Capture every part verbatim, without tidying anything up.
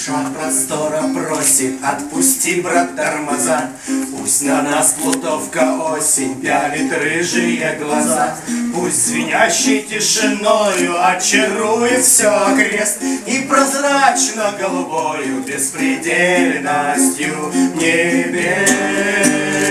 Душа простора просит, отпусти, брат, тормоза. Пусть на нас плутовка осень пялит рыжие глаза. Пусть звенящей тишиною очарует все окрест и прозрачно-голубою беспредельностью небес.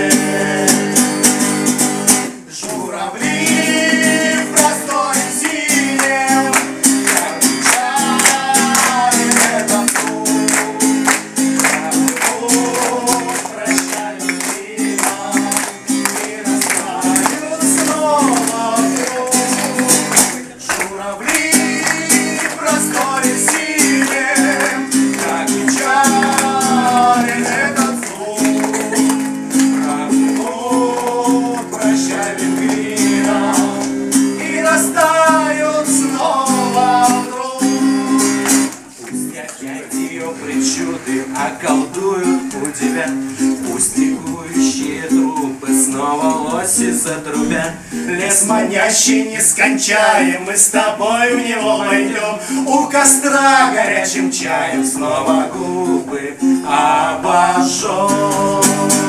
Причуды околдуют, удивят. Пусть ликующие трупы снова лоси затрубят. Лес манящий нескончаем, мы с тобой в него войдем. У костра горячим чаем снова губы обожжем.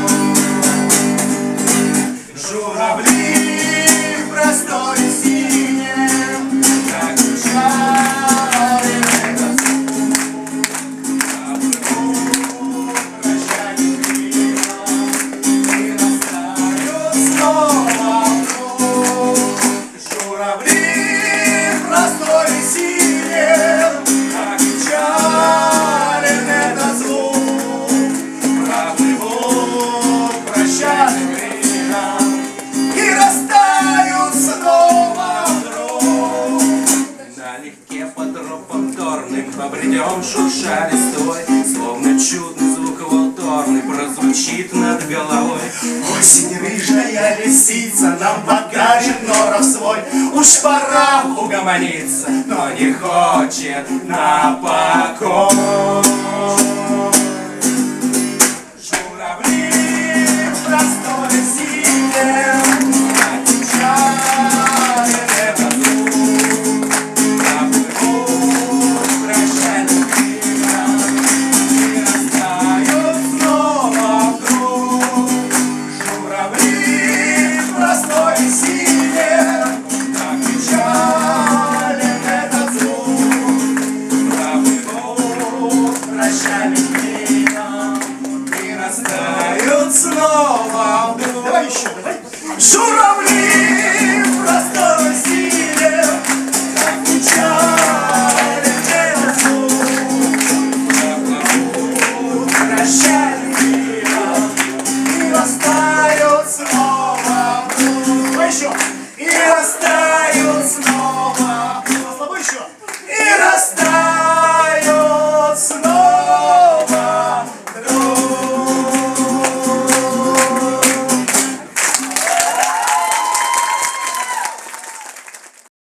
Журавли в просторе синем, как жары этот побредем, шурша листвой, словно чудный звук волторный прозвучит над головой. Осень рыжая лисица нам покажет норов свой. Уж пора угомониться, но не хочет на покой.